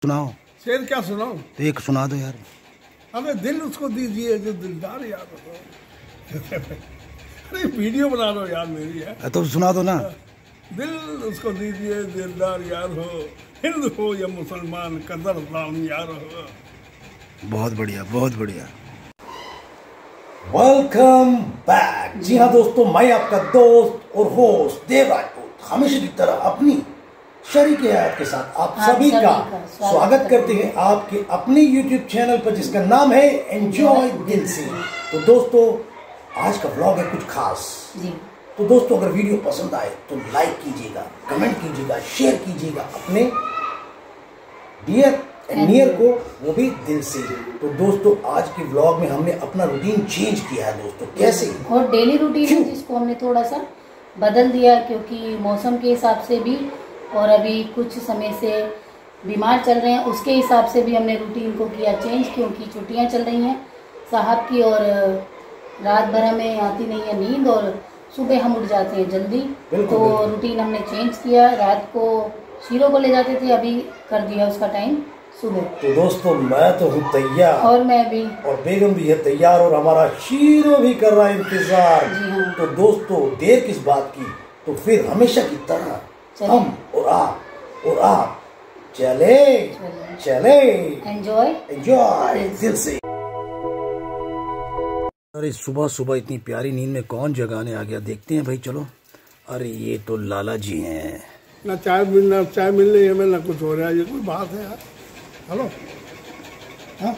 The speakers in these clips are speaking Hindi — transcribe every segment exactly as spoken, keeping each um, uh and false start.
सुनाओ। शेर क्या सुनाओ? तो एक सुना दो यार। अबे दिल उसको दीजिए जो दिलदार यार हो। अरे वीडियो बना दो यार मेरी है तो सुना दो ना। दिल उसको दीजिए दिलदार यार हो, हिंदू हो या मुसलमान कदरदान यार हो। बहुत बढ़िया, बहुत बढ़िया। Welcome back. जी हाँ दोस्तों, मैं आपका दोस्त और होस्ट देव राजपूत हमेशा की तरह अपनी शरीक हयात के साथ आप सभी का स्वागत करते हैं आपके अपने यूट्यूब चैनल पर जिसका नाम है एंजॉय दिल से। तो दोस्तों आज का व्लॉग है कुछ खास जी। तो दोस्तों अगर वीडियो पसंद आए तो लाइक कीजिएगा, कमेंट कीजिएगा, शेयर कीजिएगा अपने डियर एंड नियर को, वो भी दिल से। तो दोस्तों आज के व्लॉग में हमने अपना रूटीन चेंज किया है दोस्तों। कैसे? और डेली रूटीन है जिसको हमने थोड़ा सा बदल दिया क्योंकि मौसम के हिसाब से भी और अभी कुछ समय से बीमार चल रहे हैं उसके हिसाब से भी हमने रूटीन को किया चेंज, क्योंकि छुट्टियां चल रही हैं साहब की और रात भर हमें आती नहीं है नींद और सुबह हम उठ जाते हैं जल्दी। तो रूटीन हमने चेंज किया। रात को शीरो को ले जाते थे, अभी कर दिया उसका टाइम सुबह। तो दोस्तों मैं तो हूँ तैयार और मैं भी, और बेगम भी है तैयार और हमारा शीरो भी कर रहा है इंतजार। जी हाँ। तो दोस्तों देर किस बात की, तो फिर हमेशा की तरह हम और आप और आप चले चले एंजॉय एंजॉय दिल से। अरे सुबह सुबह इतनी प्यारी नींद में कौन जगाने आ गया, देखते हैं भाई चलो। अरे ये तो लाला जी हैं। ना चाय मिलना चाय मिल रही है, ना कुछ हो रहा है, ये कोई बात है यार। हेलो हाँ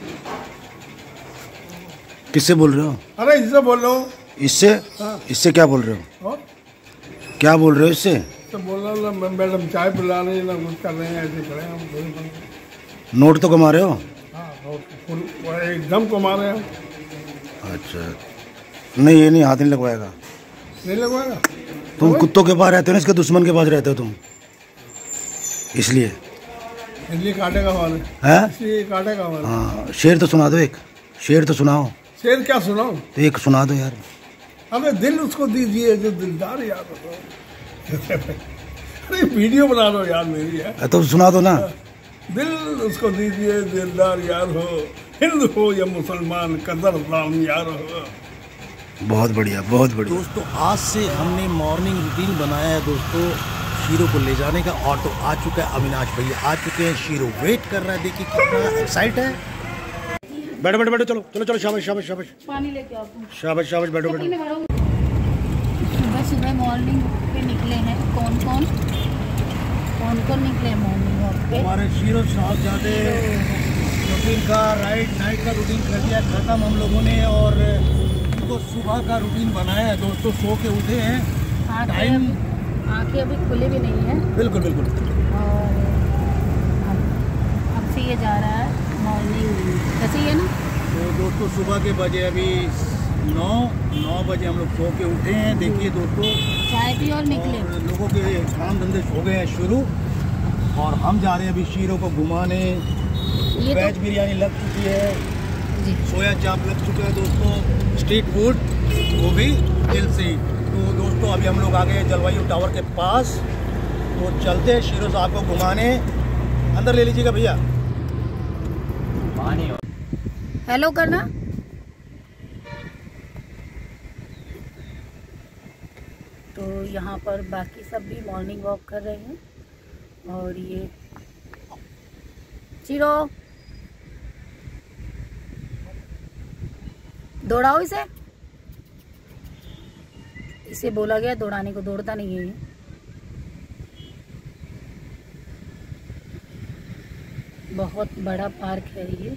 किससे बोल रहे हो? अरे इससे बोल रहा हूँ। इससे? हाँ। इससे क्या बोल रहे हो? और क्या बोल रहे हो इससे? तो बोल रहा हूँ ना मैडम चाय पिला रही है, ना कुछ कर रहे हैं, ऐसे खड़े हैं हम। नोट तो कमा रहे हो? हाँ एकदम कमा रहे हैं। अच्छा नहीं ये नहीं, हाथ नहीं लगवाएगा। नहीं लगवाएगा? तुम कुत्तों के पास रहते हो ना, इसके दुश्मन के पास रहते हो तुम, इसलिए इसलिए काटेगा वाले हैं, इसलिए काटेगा वाले। हाँ शेर तो सुना दो, एक शेर तो सुनाओ। शेर क्या सुनाओ? तो एक सुना दो यार। अबे दिल उसको दीजिए जो दिलदार यार हो। अरे वीडियो बना दो यार मेरी है तो सुना दो ना। दिल उसको दीजिए दिलदार यार हो, हिंदू हो या मुसलमान कदरदान यार हो। बहुत बढ़िया, बहुत बढ़िया। दोस्तों आज से हमने मॉर्निंग रूटीन बनाया है दोस्तों शीरो को ले जाने का। और तो आ चुका है अविनाश भैया, आ चुके हैं। शीरो वेट कर रहा है, देखिए कितना एक्साइट है। बैठो बैठो बैठो, चलो चलो चलो, शाबाश शाबाश शाबाश, पानी लेके आओ। शाबाश शाबाश, बैठो बैठो। सुबह सुबह मॉर्निंग पे निकले हैं। कौन कौन कौन कौन निकले मॉर्निंग वॉक पे? हमारे शीरो साहब जाते रूटीन का राइट नाइट का रूटीन कर दिया खत्म हम लोगों ने, और तो सुबह का रूटीन बनाया है दोस्तों। सो के उठे हैं, टाइम आंखें अभी खुले भी नहीं है। बिल्कुल बिल्कुल। और अब अब से ये जा रहा है मॉर्निंग, कैसे ही है ना। तो दोस्तों सुबह के बजे अभी नौ नौ बजे हम लोग सो के उठे हैं। देखिए दोस्तों चाय पी और निकले। और लोगों के काम धंधे हो गए हैं शुरू, और हम जा रहे हैं अभी शीरो को घुमाने। वेज तो बिरयानी लग चुकी है जी, सोया चाप लग चुका है दोस्तों, स्ट्रीट फूड वो भी दिल से। तो दोस्तों अभी हम लोग आ गए जलवायु टावर के पास, तो चलते हैं शीरो साहब को घुमाने। अंदर ले लीजिएगा भैया। हेलो करना। तो यहाँ पर बाकी सब भी मॉर्निंग वॉक कर रहे हैं, और ये चिरो दौड़ाओ इसे। इसे बोला गया दौड़ाने को, दौड़ता नहीं है ये। बहुत बड़ा पार्क है ये।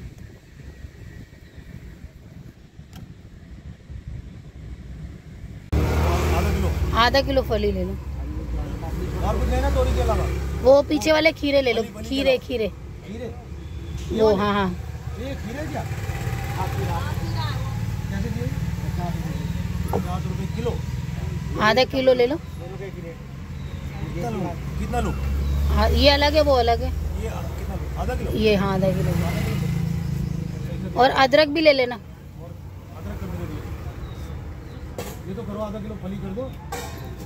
आधा किलो फली ले लो। और कुछ लेना तोरी के अलावा? वो पीछे वाले खीरे ले लो, खीरे खीरे खीरे वो। हाँ हाँ ये खीरे क्या कैसे दिए? पचास रुपये किलो। आधा किलो ले लो। कितना लो? हाँ ये अलग है वो अलग है। ये कितना लो? आधा किलो? ये हाँ आधा किलो। और अदरक भी ले लेना। अदरक कर दो, ये तो करो आधा किलो फली कर दो,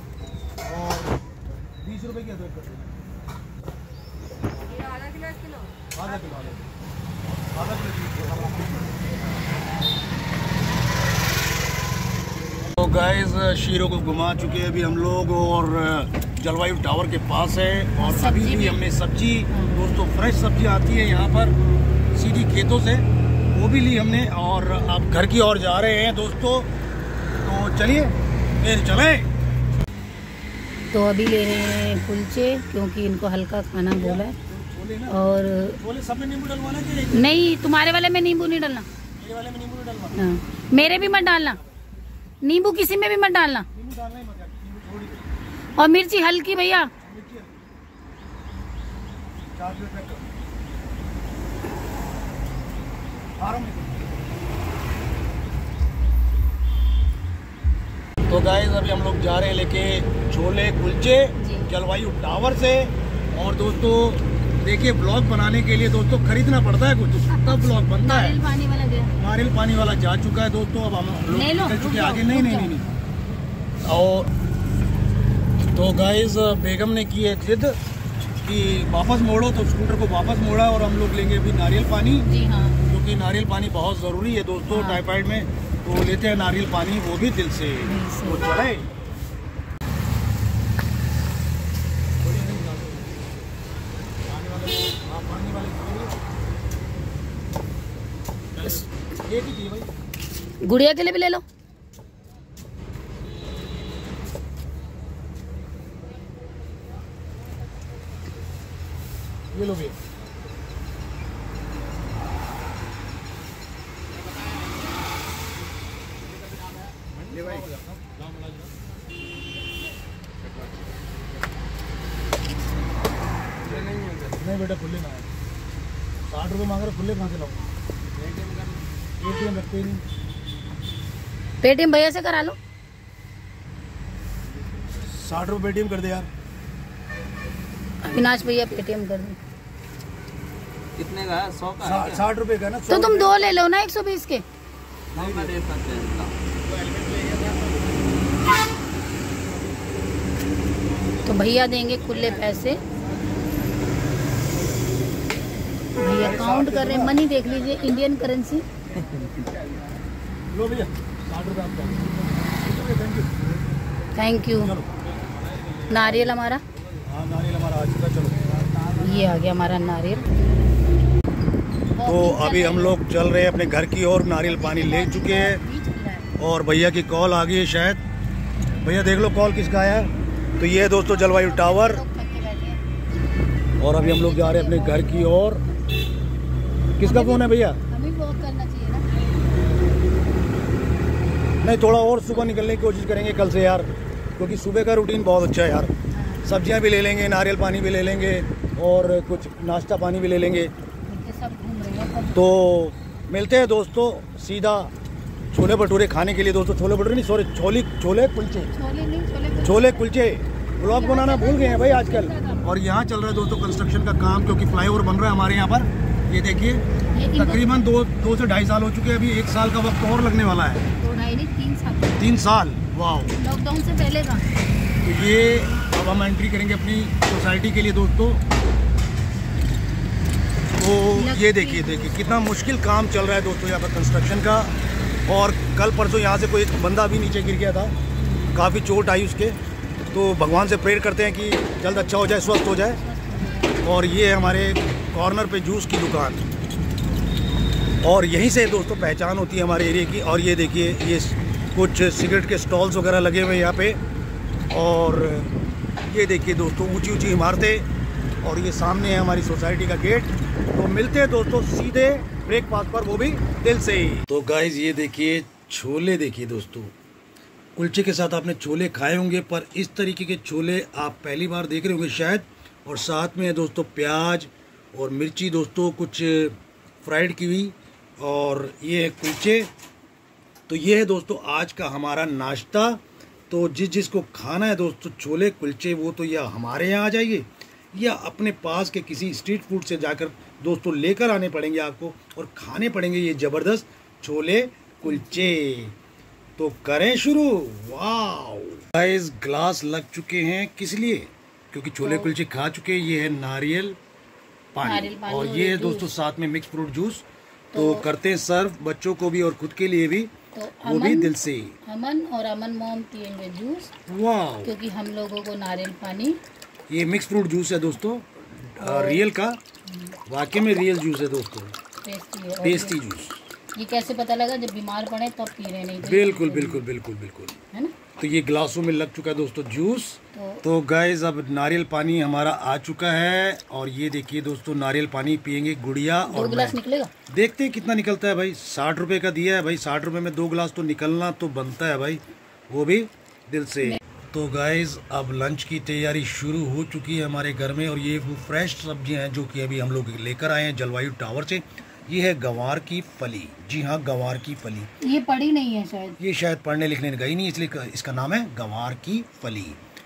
और बीस रुपए की अदरक कर दो। आधा किलो एक किलो आधा किलो आधा किलो। तो गाइस शीरों को घुमा चुके हैं अभी हम लोग और जलवायु टावर के पास है। और अभी भी हमने सब्जी दोस्तों फ्रेश सब्जी आती है यहाँ पर सीधी खेतों से, वो भी ली हमने। और अब घर की ओर जा रहे हैं दोस्तों, तो चलिए फिर चले। तो अभी ले रहे हैं कुलचे क्योंकि इनको हल्का खाना बोला है। और बोले सब में नींबू डलवाना कि नहीं, तुम्हारे वाले में नींबू नहीं डालना, मेरे वाले में नींबू नहीं डलवाना। हाँ, मेरे भी मत डालना नींबू, किसी में भी मत डालना। नींबू डालना ही मत यार, नींबू थोड़ी। और मिर्ची हल्की भैया। चार किलो पैक करो। आ रहा हूं मैं। तो गाइस अभी हम लोग जा रहे हैं लेके छोले कुलचे जलवायु टावर से। और दोस्तों देखिए ब्लॉग बनाने के लिए दोस्तों खरीदना पड़ता है कुछ, तब ब्लॉग बनता है। नारियल पानी वाला गया, नारियल पानी वाला जा चुका है दोस्तों, अब हम लोग निकल चुके आगे। नहीं नहीं नहीं नहीं। और तो गाइस बेगम ने की है जिद कि वापस मोड़ो, तो स्कूटर को वापस मोड़ा और हम लोग लेंगे अभी नारियल पानी। जी हाँ, क्योंकि नारियल पानी बहुत ज़रूरी है दोस्तों हाँ। टाइफाइड में, तो लेते हैं नारियल पानी, वो भी दिल से। तो चले एक ही चाहिए भाई। गुड़िया के लिए भी ले लो। ये लो भी। ये भाई नहीं बेटा, खुले ना साठ रुपये मांग रहे, खुले कहाँ से लाऊंगा? एटीएम रखते ही नहीं। पेटीएम भैया से करा लो। साठ रुपये पेटीएम कर दे यार। अविनाश भैया पेटीएम कर दो। कितने का है? सौ का है क्या? साठ रुपये का ना। तो तुम दो ले लो ना, एक सौ बीस के। नहीं का दे सकते हैं। तो भैया देंगे खुले पैसे। भैया काउंट कर रहे हैं, मनी देख लीजिए, इंडियन करेंसी। लो भैया साठ रुपये आपका। Thank you. Thank you. चलो नारियल हमारा, हाँ नारियल हमारा आ चुका। चलो ये आ गया हमारा नारियल। तो अभी हम लोग चल रहे हैं अपने घर की ओर, नारियल पानी ले चुके हैं और भैया की कॉल आ गई है शायद। भैया देख लो कॉल किसका आया है। तो ये है दोस्तों जलवायु टावर। और अभी हम लोग जा रहे हैं अपने घर की ओर। किसका फोन है भैया? हमें वॉक करना चाहिए ना। नहीं, थोड़ा और सुबह निकलने की कोशिश करेंगे कल से यार, क्योंकि सुबह का रूटीन बहुत अच्छा है यार। सब्जियां भी ले लेंगे, नारियल पानी भी ले लेंगे और कुछ नाश्ता पानी भी ले लेंगे। सब घूम रहे हैं। तो मिलते हैं दोस्तों सीधा छोले भटूरे खाने के लिए। दोस्तों छोले भटूरे नहीं, सॉरी छोले छोले कुलचे छोले नहीं, छोले छोले कुलचे। ब्लॉग बनाना भूल गए हैं भाई आजकल। और यहाँ चल रहा है दोस्तों कंस्ट्रक्शन का काम, क्योंकि फ्लाईओवर बन रहा है हमारे यहाँ पर। ये देखिए तकरीबन दो दो से ढाई साल हो चुके हैं, अभी एक साल का वक्त और लगने वाला है। दो ढाई नहीं, तीन साल। तीन साल वाह। लॉकडाउन से पहले का। तो ये अब हम एंट्री करेंगे अपनी सोसाइटी के लिए दोस्तों। तो ये देखिए देखिए कितना मुश्किल काम चल रहा है दोस्तों यहाँ पर कंस्ट्रक्शन का। और कल परसों यहाँ से कोई एक बंदा भी नीचे गिर गया था, काफ़ी चोट आई उसके। तो भगवान से प्रेयर करते हैं कि जल्द अच्छा हो जाए, स्वस्थ हो जाए। और ये हमारे कॉर्नर पे जूस की दुकान, और यहीं से दोस्तों पहचान होती है हमारे एरिया की। और ये देखिए ये कुछ सिगरेट के स्टॉल्स वगैरह लगे हुए हैं यहाँ पे। और ये देखिए दोस्तों ऊंची ऊंची इमारतें, और ये सामने है हमारी सोसाइटी का गेट। तो मिलते हैं दोस्तों सीधे ब्रेकफास्ट पर, वो भी दिल से ही। तो गाइज ये देखिए छोले, देखिए दोस्तों कुलचे के साथ आपने छोले खाए होंगे, पर इस तरीके के छोले आप पहली बार देख रहे होंगे शायद। और साथ में है दोस्तों प्याज और मिर्ची दोस्तों कुछ फ्राइड की हुई, और ये है कुलचे। तो ये है दोस्तों आज का हमारा नाश्ता। तो जिस जिसको खाना है दोस्तों छोले कुलचे, वो तो या हमारे यहाँ आ जाइए या अपने पास के किसी स्ट्रीट फूड से जाकर दोस्तों लेकर आने पड़ेंगे आपको, और खाने पड़ेंगे ये ज़बरदस्त छोले कुलचे। तो करें शुरू। वाह गाइस ग्लास लग चुके हैं, किस लिए? क्योंकि छोले कुलचे खा चुके। ये है नारियल पानी, नारियल पानी और और ये जूस। दोस्तों साथ में मिक्स फ्रूट जूस। तो करते हैं सर्व बच्चों को भी और खुद के लिए भी, तो वो भी अमन दिल से। अमन और अमन मॉम पियेंगे जूस, वाह, क्योंकि हम लोगों को नारियल पानी। ये मिक्स फ्रूट जूस है दोस्तों, आ, रियल का, वाकई में रियल जूस है दोस्तों, टेस्टी है। और टेस्टी ये, जूस। ये कैसे पता लगा? जब बीमार पड़े तब पी रहे, नहीं तो बिल्कुल बिल्कुल बिल्कुल बिल्कुल, है ना। तो ये ग्लासों में लग चुका है दोस्तों जूस। तो, तो गाइज अब नारियल पानी हमारा आ चुका है, और ये देखिए दोस्तों नारियल पानी पियेंगे गुड़िया दो और गिलास मैं। निकलेगा। देखते हैं कितना निकलता है भाई। साठ रुपए का दिया है भाई, साठ रुपए में दो गिलास तो निकलना तो बनता है भाई, वो भी दिल से। तो गाइज अब लंच की तैयारी शुरू हो चुकी है हमारे घर में, और ये वो फ्रेश सब्जियां हैं जो कि अभी हम लोग लेकर आए हैं जलवायु टावर से। ये है गंवार की फली, जी हाँ गंवार की फली। ये पड़ी नहीं है शायद, ये शायद पढ़ने लिखने गई नहीं, इसलिए इसका नाम है गंवार की फली।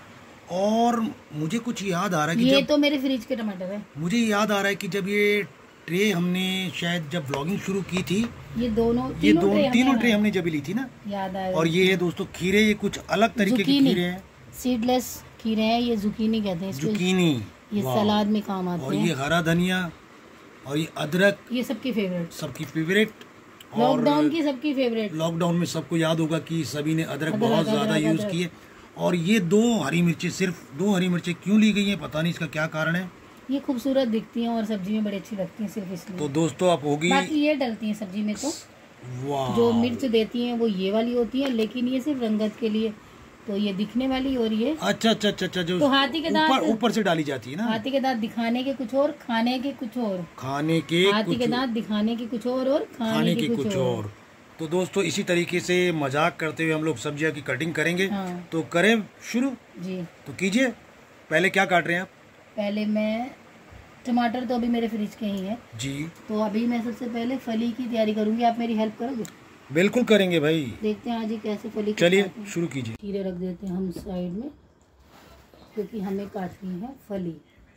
और मुझे कुछ याद आ रहा है कि ये जब तो मेरे फ्रिज के टमाटर है। मुझे याद आ रहा है कि जब ये ट्रे हमने शायद जब व्लॉगिंग शुरू की थी, ये दोनों ये तीनों दो ट्रे तीनों हमें ट्रे हमने जब ली थी ना। याद आया। और ये है दोस्तों खीरे, ये कुछ अलग तरीके के जुकीनी, खीरे हैं, सीडलेस खीरे हैं, ये जुकीनी कहते हैं इसको। जुकीनी, ये वाह। सलाद में काम आते और हैं। ये हरा धनिया, और ये अदरक, ये सबकी फेवरेट, सबकी फेवरेट। और लॉकडाउन की सबकी फेवरेट। लॉकडाउन में सबको याद होगा कि सभी ने अदरक अदरक, बहुत ज्यादा अदरक, यूज अदरक। किए। और ये दो हरी मिर्ची, सिर्फ दो हरी मिर्ची क्यों ली गई है पता नहीं, इसका क्या कारण है। ये खूबसूरत दिखती हैं और सब्जी में बड़ी अच्छी लगती हैं, सिर्फ इसलिए। तो दोस्तों आप होगी, बाकी ये डलती हैं सब्जी में, तो वाह, जो मिर्च देती हैं वो ये वाली होती है, लेकिन ये सिर्फ रंगत के लिए। तो ये दिखने वाली, और ये अच्छा अच्छा अच्छा अच्छा, जो तो हाथी के दांत, ऊपर ऊपर से डाली जाती है ना। हाथी के दांत दिखाने के कुछ और, खाने के कुछ और। खाने के हाथी के कुछ, दांत दिखाने के कुछ और और खाने, खाने के के कुछ, कुछ और। तो दोस्तों इसी तरीके से मजाक करते हुए हम लोग सब्जियां की कटिंग करेंगे। हाँ। तो करें शुरू, जी। तो कीजिए। पहले क्या काट रहे हैं आप? पहले मैं टमाटर तो अभी मेरे फ्रिज के ही है, जी तो अभी मैं सबसे पहले फली की तैयारी करूंगी। आप मेरी हेल्प करोगे? बिल्कुल करेंगे भाई, देखते हैं आज ये कैसे फली चलिए काटते हैं। शुरू कीजिए। खीरे रख देते हैं हम साइड में, क्योंकि हमें काटनी है फली,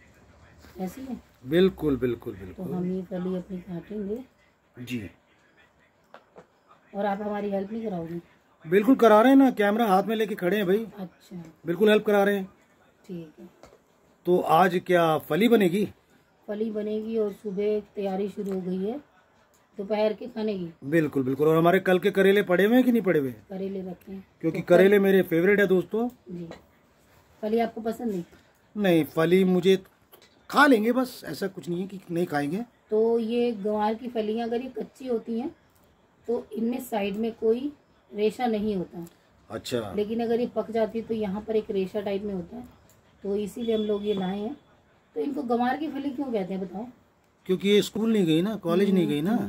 ऐसी है। बिल्कुल बिल्कुल तो बिल्कुल हम ये फली अपनी काटेंगे, जी, और आप हमारी हेल्प नहीं कराओगे? बिल्कुल करा रहे हैं ना, कैमरा हाथ में लेके खड़े हैं भाई, अच्छा बिल्कुल हेल्प करा रहे हैं। ठीक है। तो आज क्या फली बनेगी? फली बनेगी, और सुबह तैयारी शुरू हो गई है दोपहर के खाने की। बिल्कुल बिल्कुल। और हमारे कल के करेले पड़े हुए हैं कि नहीं पड़े हुए? करेले रखे हैं, क्योंकि तो करेले मेरे फेवरेट है दोस्तों। जी। फली आपको पसंद नहीं? नहीं, फली मुझे खा लेंगे, बस ऐसा कुछ नहीं है कि नहीं खाएंगे। तो ये गंवार की फलियां अगर ये कच्ची होती हैं तो इनमें साइड में कोई रेशा नहीं होता, अच्छा, लेकिन अगर ये पक जाती है तो यहाँ पर एक रेशा टाइप में होता है, तो इसीलिए हम लोग ये लाए हैं। तो इनको गंवार की फली क्यों कहते हैं बताओ? क्योंकि ये स्कूल नहीं गई ना, कॉलेज नहीं गई ना।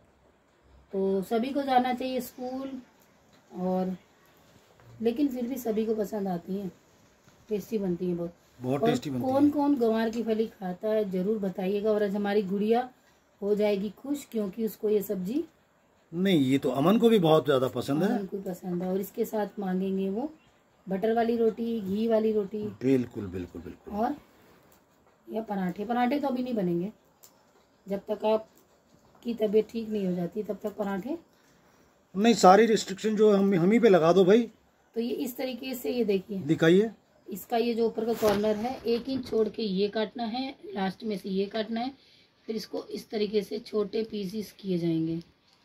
तो सभी को जाना चाहिए स्कूल, और लेकिन फिर भी सभी को पसंद आती हैं, टेस्टी बनती है बहुत। बहुत और टेस्टी बनती कौन है। कौन गंवार की फली खाता है जरूर बताइएगा। और आज हमारी गुड़िया हो जाएगी खुश, क्योंकि उसको ये सब्जी नहीं, ये तो अमन को भी बहुत ज्यादा पसंद है। उनको पसंद है, और इसके साथ मांगेंगे वो बटर वाली रोटी, घी वाली रोटी, बिल्कुल बिल्कुल बिल्कुल। और या पराठे। पराठे तो अभी नहीं बनेंगे, जब तक आप की तबीयत ठीक नहीं हो जाती तब तक पराठे नहीं, सारी रिस्ट्रिक्शन जो हम हम ही पे लगा दो भाई। तो ये इस तरीके से, ये देखिए दिखाइए। इसका ये जो ऊपर का कॉर्नर है, एक इंच छोड़ के ये काटना है, लास्ट में से ये काटना है, फिर इसको इस तरीके से छोटे पीसीस किए जाएंगे।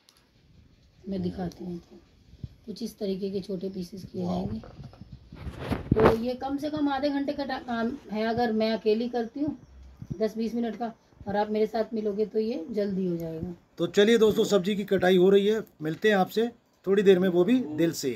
मैं दिखाती हूँ, कुछ इस तरीके के छोटे पीसेस किए जाएंगे। तो ये कम से कम आधे घंटे का काम है, अगर मैं अकेली करती हूँ दस बीस मिनट का, और आप मेरे साथ मिलोगे तो ये जल्दी हो जाएगा। तो चलिए दोस्तों, सब्जी की कटाई हो रही है, मिलते हैं आपसे थोड़ी देर में, वो भी दिल से।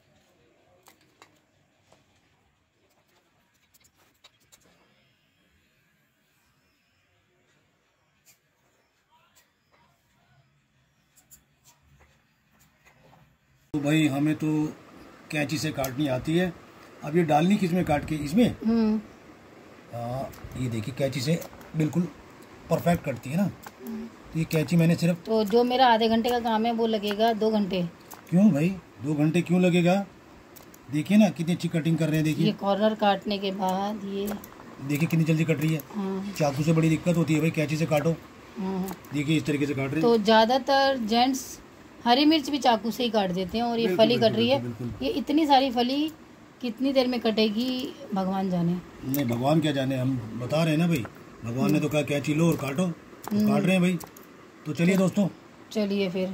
तो भाई हमें तो कैंची से काटनी आती है। अब ये डालनी किस में काट के? इसमें। हम्म आ, ये देखिए कैंची से बिल्कुल परफेक्ट कटती है ना। तो ये कैंची मैंने सिर्फ, तो जो मेरा आधे घंटे का काम है वो लगेगा दो घंटे। क्यों भाई दो घंटे क्यों लगेगा? देखिए ना कितनी अच्छी कटिंग कर रहे हैं, ये देखिए कॉर्नर काटने के बाद ये, देखिए कितनी जल्दी कट रही है। हाँ चाकू से बड़ी दिक्कत होती है भाई, कैंची से काटो। हाँ। देखिए इस तरीके से काट रहे हैं। तो ज्यादातर जेंट्स हरी मिर्च भी चाकू से ही काट देते हैं, और ये बिल्कुल, फली कट रही है। बिल्कुल, बिल्कुल। ये इतनी सारी फली कितनी देर में कटेगी भगवान जाने। नहीं भगवान क्या जाने, हम बता रहे हैं ना भाई, भगवान ने तो कहा कैची लो और काटो, तो काट रहे हैं भाई। तो चलिए दोस्तों, चलिए फिर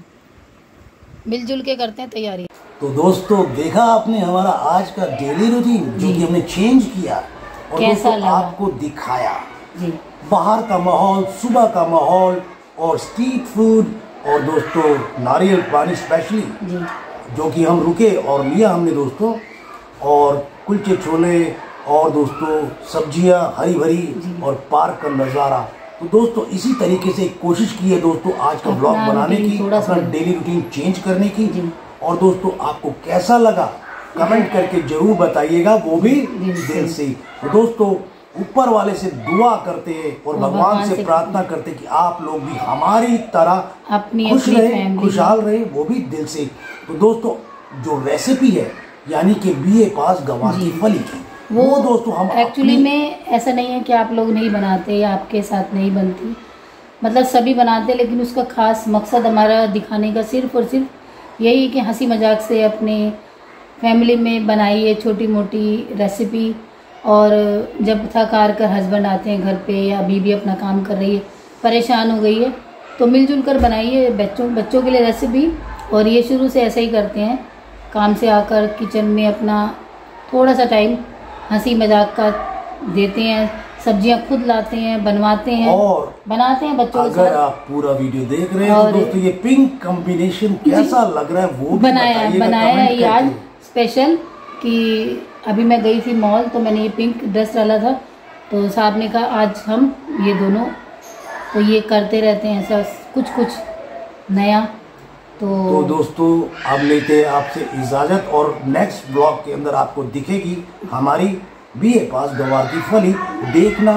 मिलजुल के करते हैं तैयारी। तो दोस्तों देखा आपने हमारा आज का डेली रूटीन जो कि हमने चेंज किया और कैसा दोस्तों लगा? आपको दिखाया जी, बाहर का माहौल, सुबह का माहौल और स्ट्रीट फूड और दोस्तों नारियल पानी स्पेशली जी, जो कि हम रुके और लिया हमने दोस्तों, और कुलचे छोले और दोस्तों सब्जियां हरी भरी और पार्क का नज़ारा। तो दोस्तों इसी तरीके से कोशिश की है दोस्तों आज का ब्लॉग बनाने की, अपना डेली रूटीन चेंज करने की। और दोस्तों आपको कैसा लगा कमेंट करके जरूर बताइएगा, वो भी दिल से। तो दोस्तों ऊपर वाले से दुआ करते हैं और भगवान से प्रार्थना करते कि आप लोग भी हमारी तरह अपनी खुश अपनी रहे, खुशहाल रहे, वो भी दिल से। तो दोस्तों जो रेसिपी है यानी कि बी ए पास गवार की फली की, वो, वो दोस्तों हम एक्चुअली में ऐसा नहीं है कि आप लोग नहीं बनाते या आपके साथ नहीं बनती, मतलब सभी बनाते, लेकिन उसका खास मकसद हमारा दिखाने का सिर्फ और सिर्फ यही है कि हंसी मजाक से अपने फैमिली में बनाई है छोटी मोटी रेसिपी। और जब थक हार कर हस्बैंड आते हैं घर पे या बीवी अपना काम कर रही है, परेशान हो गई है, तो मिलजुल कर बनाइए बच्चों बच्चों के लिए रेसिपी। और ये शुरू से ऐसा ही करते हैं, काम से आकर किचन में अपना थोड़ा सा टाइम हंसी मजाक का देते हैं, सब्जियां खुद लाते हैं, बनवाते हैं और बनाते हैं बच्चों के साथ। अगर आप पूरा वीडियो देख रहे हैं तो दोस्तों ये पिंक कॉम्बिनेशन कैसा लग रहा है वो भी बनाया बनाया है आज स्पेशल। कि अभी मैं गई थी मॉल तो मैंने ये पिंक ड्रेस डाला था, तो साहब ने कहा आज हम ये दोनों तो ये करते रहते हैं ऐसा कुछ कुछ नया। तो, तो दोस्तों अब लेते हैं आपसे इजाज़त और नेक्स्ट ब्लॉग के अंदर आपको दिखेगी हमारी बी ए पास गवार की फली, देखना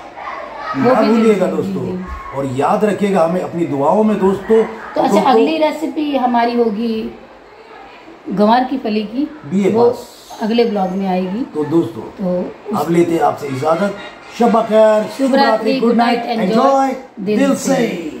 ना भूलिएगा दोस्तों। और याद रखिएगा हमें अपनी दुआओं में दोस्तों। तो अच्छा दोस्तों, अगली रेसिपी हमारी होगी गवार की फली की, बी ए पास अगले ब्लॉग में आएगी। तो दोस्तों तो अब लेते हैं आपसे इजाज़त। शब खैर, शुभ रात्रि, गुड नाइट, एंजॉय दिल से।